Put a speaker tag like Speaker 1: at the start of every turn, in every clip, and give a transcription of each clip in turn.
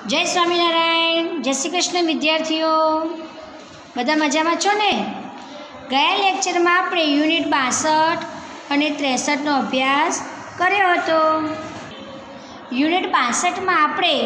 Speaker 1: જય સ્વામિનારાયણ, જય શ્રી કૃષ્ણ વિદ્યાર્થીઓ, બધા મજામાં છો ને? ગયા લેક્ચરમાં આપણે યુનિટ 62 અને 63નો અભ્યાસ કર્યો હતો. યુનિટ 62માં આપણે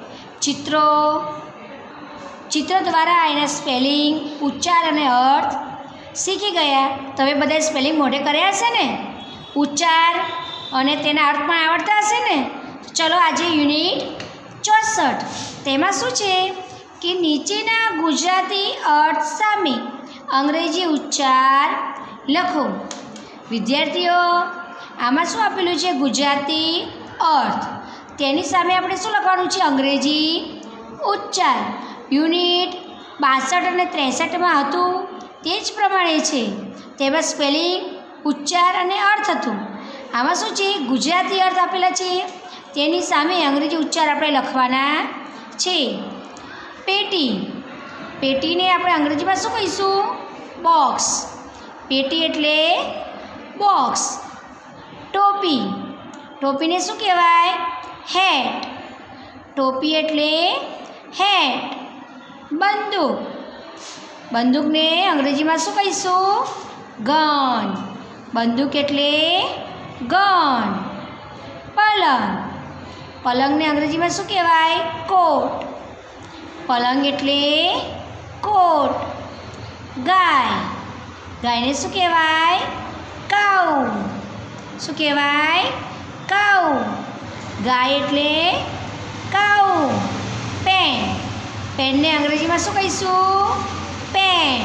Speaker 1: ચિત્રો દ્વારા એના સ્પેલિંગ, ઉચ્ચાર અને અર્થ શીખી ગયા. તમે બધા સ્પેલિંગ મોઢે કર્યા હશે ને? ઉચ્ચાર અને તેના અર્થ પણ આવડતા હશે ને? ચલો આજે યુનિટ 64 તેમાં શું છે કે નીચેના ગુજરાતી અર્થ સામે અંગ્રેજી ઉચ્ચાર લખો. વિદ્યાર્થીઓ, આમાં શું આપેલું છે? ગુજરાતી અર્થ. તેની સામે આપણે શું લખવાનું છે? અંગ્રેજી ઉચ્ચાર. યુનિટ 62 અને 63માં હતું તે જ પ્રમાણે છે. તેમાં સ્પેલિંગ, ઉચ્ચાર અને અર્થ હતું. આમાં શું છે? ગુજરાતી અર્થ આપેલા છે, તેની સામે અંગ્રેજી ઉચ્ચાર આપણે લખવાના છે. પેટી. પેટીને આપણે અંગ્રેજીમાં શું કહીશું? બોક્સ. પેટી એટલે બોક્સ. ટોપી. ટોપીને શું કહેવાય? હેટ. ટોપી એટલે હેટ. બંદૂક. બંદૂકને અંગ્રેજીમાં શું કહીશું? ગન. બંદૂક એટલે ગન. પલંગ. પલંગને અંગ્રેજીમાં શું કહેવાય? કોટ. પલંગ એટલે કોટ. ગાય. ગાયને શું કહેવાય? કાઉ. શું કહેવાય? કાઉ. ગાય એટલે કાઉ. પેન. પેનને અંગ્રેજીમાં શું કહીશું? પેન.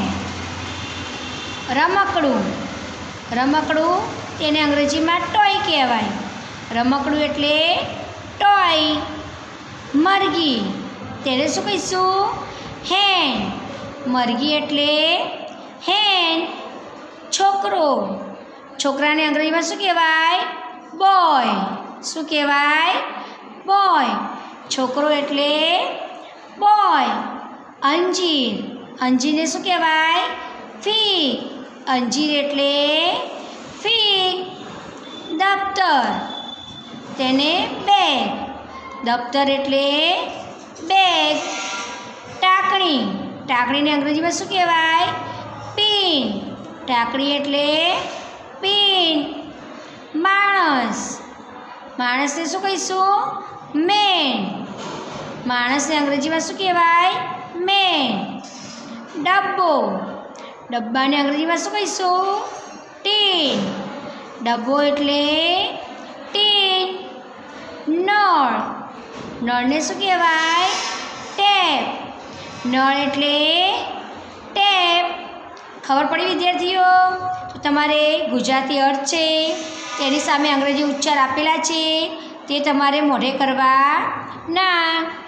Speaker 1: રમકડું. રમકડું તેને અંગ્રેજીમાં ટોય કહેવાય. રમકડું એટલે ટોય. મરઘી તેને શું કહીશું? હેન. મરઘી એટલે હેન. છોકરો. છોકરાને અંગ્રેજીમાં શું કહેવાય? બોય. શું કહેવાય? બોય. છોકરો એટલે બોય. અંજીર. અંજીરને શું કહેવાય? ફીગ. અંજીર એટલે ફીગ. દફતર તેને બેગ. દફતર એટલે બેગ. ટાંકણી. ટાંકણીને અંગ્રેજીમાં શું કહેવાય? પિન. ટાંકણી એટલે પિન. માણસ. માણસને શું કહીશું? મેન. માણસને અંગ્રેજીમાં શું કહેવાય? મેન. ડબ્બો. ડબ્બાને અંગ્રેજીમાં શું કહીશું? ટીન. ડબ્બો એટલે ટીન. નળ. નળને શું કહેવાય? ટેપ. નળ એટલે ટેપ. ખબર પડી વિદ્યાર્થીઓ? તો તમારે ગુજરાતી અર્થ છે, તેની સામે અંગ્રેજી ઉચ્ચાર આપેલા છે, તે તમારે મોઢે કરવા ના.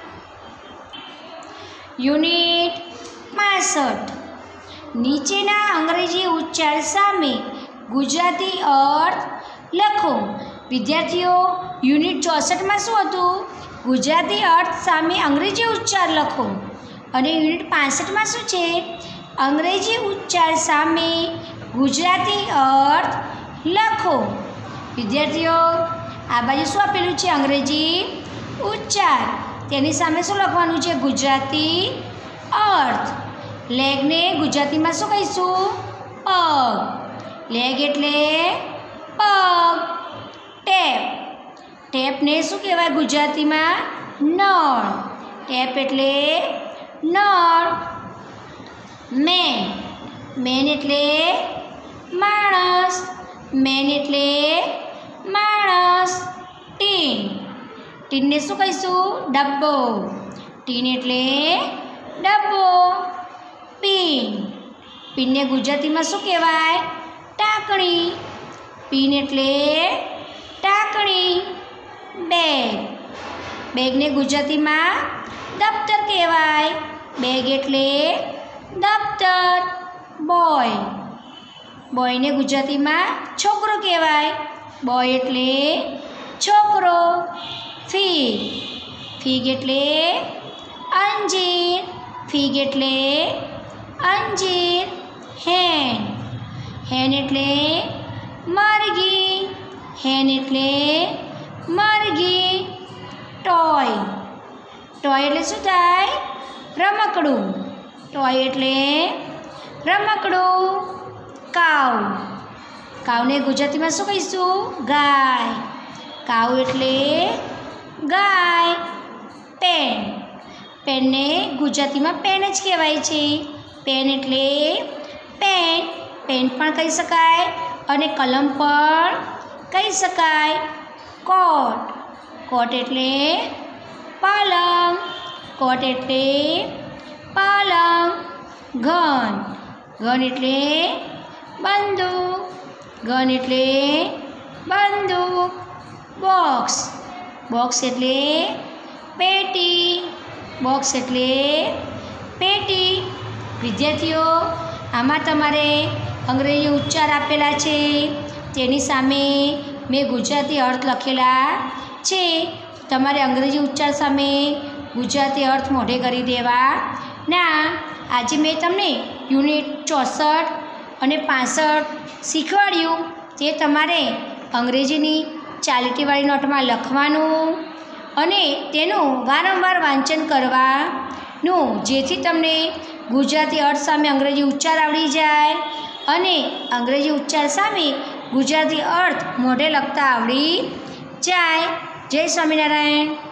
Speaker 1: યુનિટ 65 નીચેના અંગ્રેજી ઉચ્ચાર સામે ગુજરાતી અર્થ લખો. વિદ્યાર્થીઓ, યુનિટ 64માં શું હતું? ગુજરાતી અર્થ સામે અંગ્રેજી ઉચ્ચાર લખો. અને યુનિટ 65માં શું છે? અંગ્રેજી ઉચ્ચાર સામે ગુજરાતી અર્થ લખો. વિદ્યાર્થીઓ, આ બાજુ શું આપેલું છે? અંગ્રેજી ઉચ્ચાર. તેની સામે શું લખવાનું છે? ગુજરાતી અર્થ. લેગને ગુજરાતીમાં શું કહીશું? પગ. લેગ એટલે પગ. ટેપ. ટેપને શું કહેવાય ગુજરાતીમાં? નળ. ટેપ એટલે નળ. મેન. મેન એટલે માણસ. મેન એટલે માણસ. ટીન. ટીનને શું કહીશું? ડબ્બો. ટીન એટલે ડબ્બો. પિન. પિનને ગુજરાતીમાં શું કહેવાય? ટાંકણી. પિન એટલે ટાંકણી. બેગ. બેગને ગુજરાતીમાં દફતર કહેવાય. બેગ એટલે દફતર. બોય. બોયને ગુજરાતીમાં છોકરો કહેવાય. બોય એટલે છોકરો. ફીગ. ફીગ એટલે અંજીર. ફીગ એટલે અંજીર. હેન. હેન એટલે મરઘી. હેન એટલે મરઘી. ટોય. ટોય એટલે શું થાય? રમકડું. ટોય એટલે રમકડું. કાઉ. કાઉને ગુજરાતીમાં શું કહીશું? ગાય. કાઉ એટલે ગાય. પેન. પેનને ગુજરાતીમાં પેન જ કહેવાય છે. પેન એટલે પેન. પેન પણ કહી શકાય અને કલમ પણ કહી શકાય. કોટ. કોટ એટલે પલંગ. કોટ એટલે પલંગ. ગન. ગન એટલે બંદૂક. ગન એટલે બંદૂક. બોક્સ. બોક્સ એટલે પેટી. બોક્સ એટલે પેટી. વિદ્યાર્થીઓ, આમાં તમારે અંગ્રેજી ઉચ્ચાર આપેલા છે, તેની સામે મેં ગુજરાતી અર્થ લખેલા છે. તમારે અંગ્રેજી ઉચ્ચાર સામે ગુજરાતી અર્થ મોઢે કરી દેવા ના. આજે મેં તમને યુનિટ 64 અને 65 શીખવાડ્યું. તે તમારે અંગ્રેજીની ચાલીટીવાળી નોટમાં લખવાનું અને તેનું વારંવાર વાંચન કરવાનું, જેથી તમને ગુજરાતી અર્થ સામે અંગ્રેજી ઉચ્ચાર આવડી જાય અને અંગ્રેજી ઉચ્ચાર સામે ગુજરાતી અર્થ મોઢે લખતા આવડી જાય. જય સ્વામિનારાયણ.